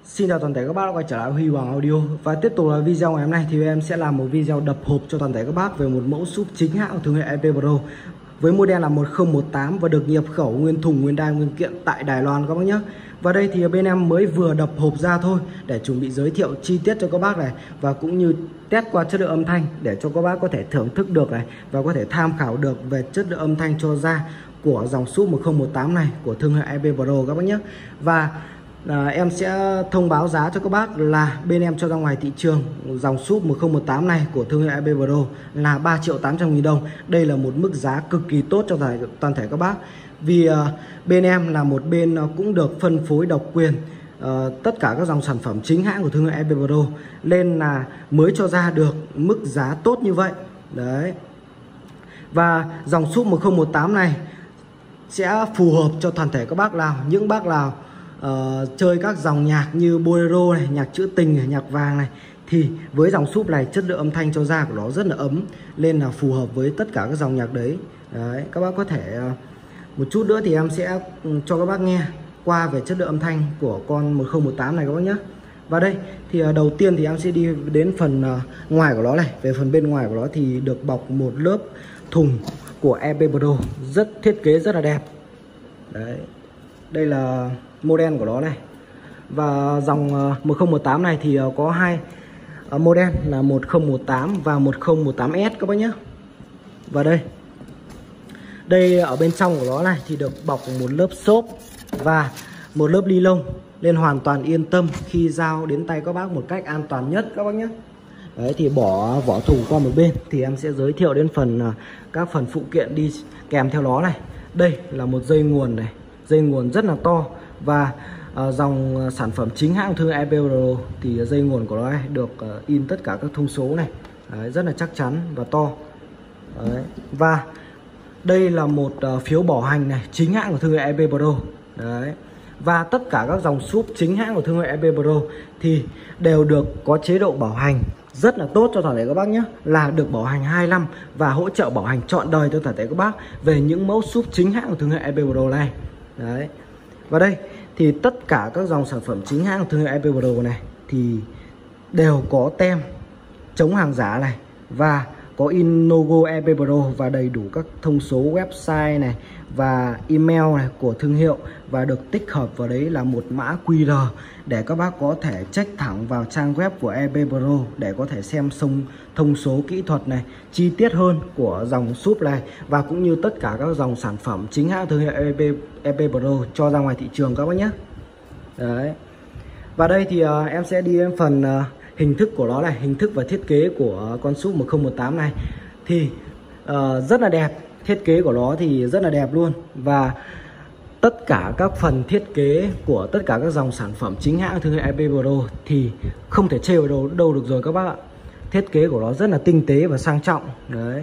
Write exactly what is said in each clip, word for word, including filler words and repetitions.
Xin chào toàn thể các bác đã quay trở lại Huy Hoàng Audio. Và tiếp tục là video ngày hôm nay thì em sẽ làm một video đập hộp cho toàn thể các bác về một mẫu súp chính hãng của thương hiệu e pê Pro với model là một không một tám và được nhập khẩu nguyên thùng nguyên đai nguyên kiện tại Đài Loan các bác nhé. Và đây thì bên em mới vừa đập hộp ra thôi để chuẩn bị giới thiệu chi tiết cho các bác này, và cũng như test qua chất lượng âm thanh để cho các bác có thể thưởng thức được này và có thể tham khảo được về chất lượng âm thanh cho ra của dòng súp một không một tám này của thương hiệu e pê Pro các bác nhé. Và À, em sẽ thông báo giá cho các bác là bên em cho ra ngoài thị trường dòng súp một không một tám này của thương hiệu e pê Pro là ba triệu tám trăm nghìn đồng. Đây là một mức giá cực kỳ tốt cho toàn thể các bác, vì uh, bên em là một bên uh, cũng được phân phối độc quyền uh, tất cả các dòng sản phẩm chính hãng của thương hiệu e pê Pro, nên là mới cho ra được mức giá tốt như vậy đấy. Và dòng súp một không một tám này sẽ phù hợp cho toàn thể các bác nào, những bác nào Uh, chơi các dòng nhạc như bolero này, nhạc trữ tình này, nhạc vàng này, thì với dòng súp này chất lượng âm thanh cho ra của nó rất là ấm, nên là phù hợp với tất cả các dòng nhạc đấy. Đấy, các bác có thể uh, một chút nữa thì em sẽ cho các bác nghe qua về chất lượng âm thanh của con một không một tám này các bác nhé. Và đây thì uh, đầu tiên thì em sẽ đi đến phần uh, ngoài của nó này. Về phần bên ngoài của nó thì được bọc một lớp thùng của e pê Pro rất thiết kế rất là đẹp. Đấy, đây là model của nó này. Và dòng một không một tám này thì có hai model là một không một tám và một không một tám S các bác nhé. Và đây đây ở bên trong của nó này thì được bọc một lớp xốp và một lớp ni lông, nên hoàn toàn yên tâm khi giao đến tay các bác một cách an toàn nhất các bác nhé. Đấy, thì bỏ vỏ thùng qua một bên thì em sẽ giới thiệu đến phần các phần phụ kiện đi kèm theo nó này. Đây là một dây nguồn này, dây nguồn rất là to. Và uh, dòng sản phẩm chính hãng thương hiệu e pê Pro thì dây nguồn của nó được uh, in tất cả các thông số này. Đấy, rất là chắc chắn và to. Đấy. Và đây là một uh, phiếu bảo hành này chính hãng của thương hiệu e pê Pro. Đấy. Và tất cả các dòng súp chính hãng của thương hiệu e pê Pro thì đều được có chế độ bảo hành rất là tốt cho toàn thể các bác nhé, là được bảo hành hai năm và hỗ trợ bảo hành trọn đời cho toàn thể các bác về những mẫu súp chính hãng của thương hiệu e pê Pro này. Đấy. Và đây thì tất cả các dòng sản phẩm chính hãng của thương hiệu e pê Pro này thì đều có tem chống hàng giả này, và có in logo e pê Pro và đầy đủ các thông số website này và email này của thương hiệu, và được tích hợp vào đấy là một mã quy rờ để các bác có thể check thẳng vào trang web của e pê Pro để có thể xem thông, thông số kỹ thuật này chi tiết hơn của dòng súp này, và cũng như tất cả các dòng sản phẩm chính hãng thương hiệu e pê Pro cho ra ngoài thị trường các bác nhé. Đấy. Và đây thì uh, em sẽ đi đến phần uh, hình thức của nó này, hình thức và thiết kế của con súp một không một tám này thì uh, rất là đẹp. Thiết kế của nó thì rất là đẹp luôn, và tất cả các phần thiết kế của tất cả các dòng sản phẩm chính hãng thương hiệu e pê Pro thì không thể chê vào đâu, đâu được rồi các bác ạ. Thiết kế của nó rất là tinh tế và sang trọng. Đấy,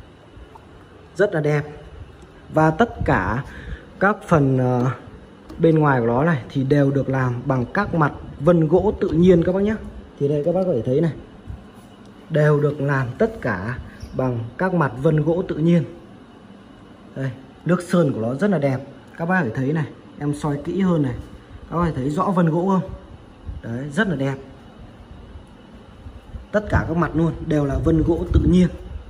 rất là đẹp. Và tất cả các phần uh, bên ngoài của nó này thì đều được làm bằng các mặt vân gỗ tự nhiên các bác nhé. Thì đây các bác có thể thấy này, đều được làm tất cả bằng các mặt vân gỗ tự nhiên. Đây, nước sơn của nó rất là đẹp. Các bác có thể thấy này, em soi kỹ hơn này, các bác có thể thấy rõ vân gỗ không? Đấy, rất là đẹp. Tất cả các mặt luôn đều là vân gỗ tự nhiên.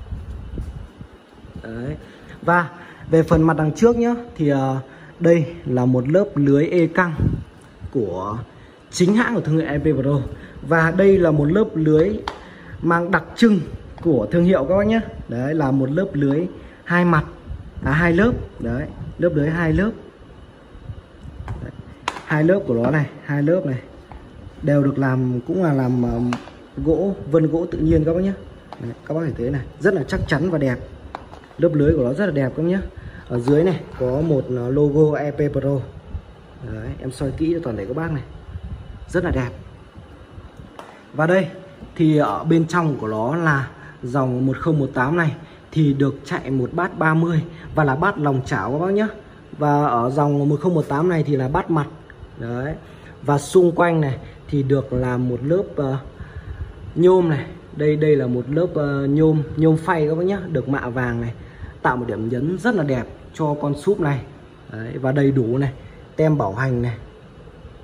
Đấy. Và về phần mặt đằng trước nhá, thì uh, đây là một lớp lưới e căng của chính hãng của thương hiệu e pê Pro. Và đây là một lớp lưới mang đặc trưng của thương hiệu các bác nhé. Đấy là một lớp lưới hai mặt, à hai lớp. Đấy, lớp lưới hai lớp. Đấy, hai lớp của nó này, hai lớp này đều được làm, cũng là làm uh, gỗ, vân gỗ tự nhiên các bác nhé. Đấy, các bác thấy thế này, rất là chắc chắn và đẹp. Lớp lưới của nó rất là đẹp các bác nhé. Ở dưới này có một logo e pê Pro. Đấy, em soi kỹ cho toàn thể các bác này, rất là đẹp. Và đây thì ở bên trong của nó là dòng một không một tám này thì được chạy một bát ba mươi và là bát lòng chảo các bác nhé. Và ở dòng một không một tám này thì là bát mặt. Đấy. Và xung quanh này thì được làm một lớp uh, nhôm này. Đây đây là một lớp uh, nhôm nhôm phay các bác nhé, được mạ vàng này, tạo một điểm nhấn rất là đẹp cho con súp này. Đấy, và đầy đủ này, tem bảo hành này.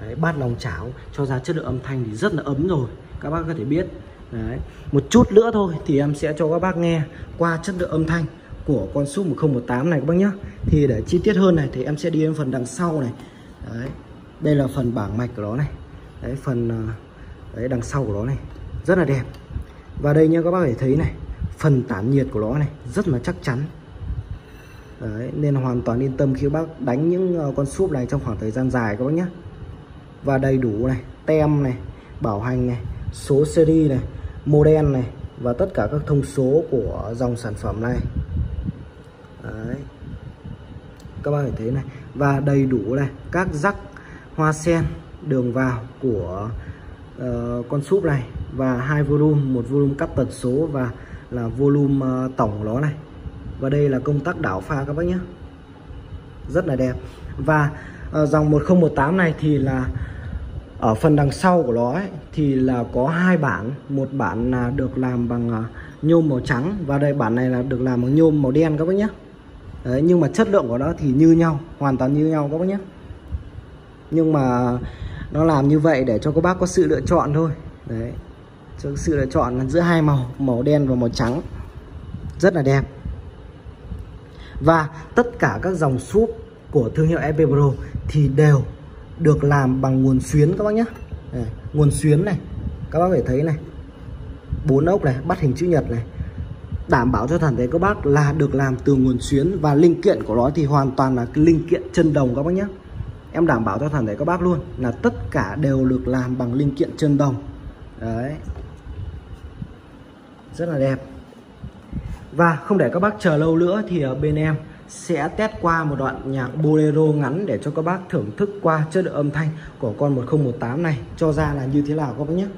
Đấy, bát lòng chảo cho ra chất lượng âm thanh thì rất là ấm rồi, các bác có thể biết. Đấy, một chút nữa thôi thì em sẽ cho các bác nghe qua chất lượng âm thanh của con súp một không một tám này các bác nhé. Thì để chi tiết hơn này thì em sẽ đi đến phần đằng sau này. Đấy, đây là phần bảng mạch của nó này. Đấy, phần đấy, đằng sau của nó này rất là đẹp. Và đây nha, các bác có thể thấy này, phần tản nhiệt của nó này rất là chắc chắn. Đấy, nên hoàn toàn yên tâm khi các bác đánh những con súp này trong khoảng thời gian dài các bác nhé. Và đầy đủ này, tem này, bảo hành này, số series này, model này và tất cả các thông số của dòng sản phẩm này. Đấy, các bác có thể thấy này, và đầy đủ này các rắc hoa sen đường vào của uh, con súp này, và hai volume, một volume cắt tần số và là volume uh, tổng của nó này. Và đây là công tắc đảo pha các bác nhé, rất là đẹp. Và uh, dòng một không một tám này thì là ở phần đằng sau của nó ấy, thì là có hai bản, một bản là được làm bằng uh, nhôm màu trắng, và đây bản này là được làm bằng nhôm màu đen các bác nhé. Đấy, nhưng mà chất lượng của nó thì như nhau, hoàn toàn như nhau các bác nhé. Nhưng mà nó làm như vậy để cho các bác có sự lựa chọn thôi. Đấy, cho sự lựa chọn giữa hai màu, màu đen và màu trắng, rất là đẹp. Và tất cả các dòng súp của thương hiệu e pê Pro thì đều được làm bằng nguồn xuyến các bác nhé. Đây, nguồn xuyến này, các bác có thể thấy này, bốn ốc này, bắt hình chữ nhật này, đảm bảo cho toàn thể các bác là được làm từ nguồn xuyến. Và linh kiện của nó thì hoàn toàn là cái linh kiện chân đồng các bác nhé. Em đảm bảo cho toàn thể các bác luôn là tất cả đều được làm bằng linh kiện chân đồng. Đấy, rất là đẹp. Và không để các bác chờ lâu nữa thì ở bên em sẽ test qua một đoạn nhạc bolero ngắn để cho các bác thưởng thức qua chất lượng âm thanh của con một không một tám này cho ra là như thế nào các bác nhé.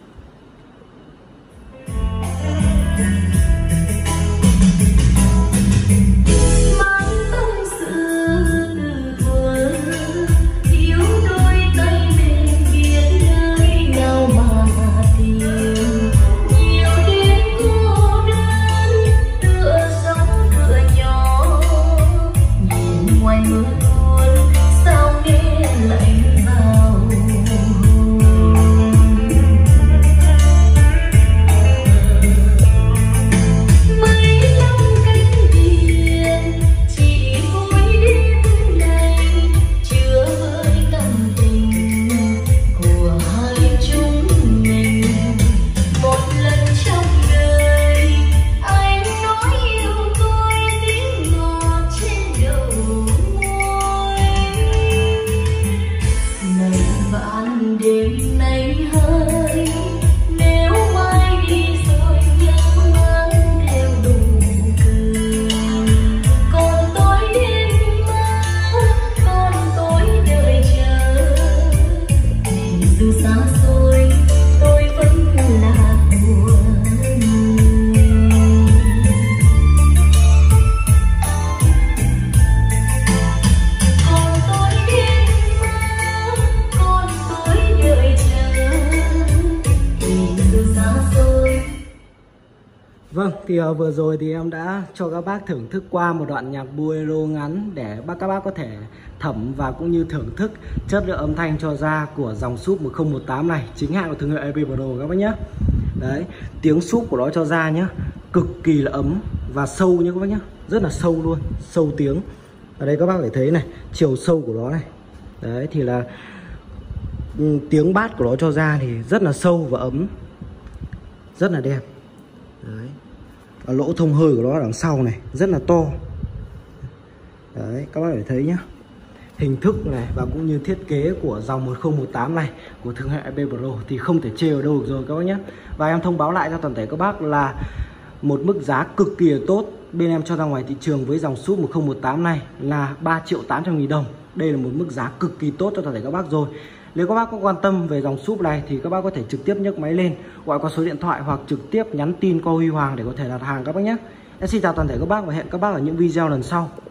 Vâng, thì uh, vừa rồi thì em đã cho các bác thưởng thức qua một đoạn nhạc bolero ngắn để bác các bác có thể thẩm và cũng như thưởng thức chất lượng âm thanh cho ra của dòng súp một không một tám này, chính hãng của thương hiệu e pê Pro các bác nhé. Đấy, tiếng súp của nó cho ra nhá, cực kỳ là ấm và sâu nhé các bác nhé, rất là sâu luôn, sâu tiếng. Ở đây các bác có thể thấy này, chiều sâu của nó này. Đấy thì là ừ, tiếng bát của nó cho ra thì rất là sâu và ấm, rất là đẹp. Đấy, và lỗ thông hơi của nó đằng sau này rất là to. Đấy, các bác có thể thấy nhá, hình thức này và cũng như thiết kế của dòng một không một tám này của thương hiệu e pê Pro thì không thể chê ở đâu được rồi các bác nhé. Và em thông báo lại cho toàn thể các bác là một mức giá cực kỳ tốt bên em cho ra ngoài thị trường với dòng súp một không một tám này là ba triệu tám trăm nghìn đồng. Đây là một mức giá cực kỳ tốt cho toàn thể các bác rồi. Nếu các bác có quan tâm về dòng súp này thì các bác có thể trực tiếp nhấc máy lên, gọi qua số điện thoại hoặc trực tiếp nhắn tin qua Huy Hoàng để có thể đặt hàng các bác nhé. Em xin chào toàn thể các bác và hẹn các bác ở những video lần sau.